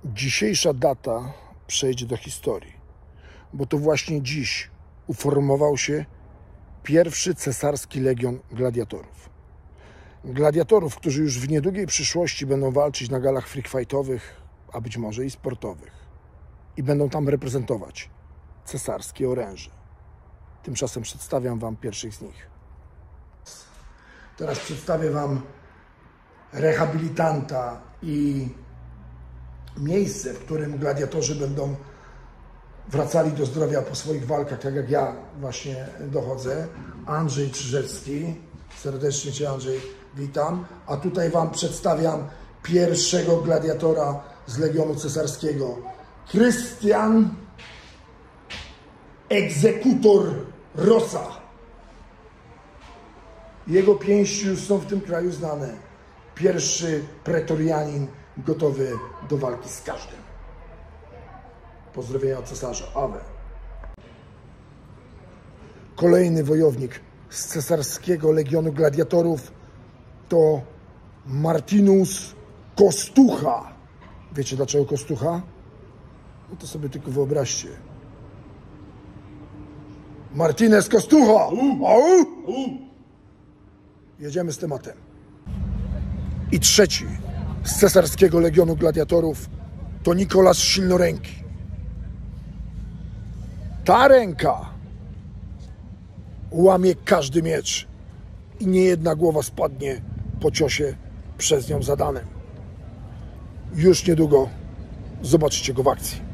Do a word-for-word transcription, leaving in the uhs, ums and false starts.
Dzisiejsza data przejdzie do historii, bo to właśnie dziś uformował się pierwszy cesarski legion gladiatorów. Gladiatorów, którzy już w niedługiej przyszłości będą walczyć na galach freakfightowych, a być może i sportowych. I będą tam reprezentować cesarskie oręże. Tymczasem przedstawiam Wam pierwszych z nich. Teraz przedstawię Wam rehabilitanta i miejsce, w którym gladiatorzy będą wracali do zdrowia po swoich walkach, tak jak ja właśnie dochodzę. Andrzej Czyżewski. Serdecznie Cię, Andrzej, witam. A tutaj Wam przedstawiam pierwszego gladiatora z Legionu Cesarskiego. Krystian Egzekutor Rosa. Jego pięści już są w tym kraju znane. Pierwszy pretorianin gotowy do walki z każdym. Pozdrowienia od cesarza. Awe. Kolejny wojownik z cesarskiego Legionu Gladiatorów to Martinus Kostucha. Wiecie dlaczego Kostucha? No to sobie tylko wyobraźcie. Martinez Kostucha! Au! Jedziemy z tematem. I trzeci z cesarskiego Legionu Gladiatorów to Nikolas Silnoręki. Ta ręka łamie każdy miecz i niejedna głowa spadnie po ciosie przez nią zadanym. Już niedługo zobaczycie go w akcji.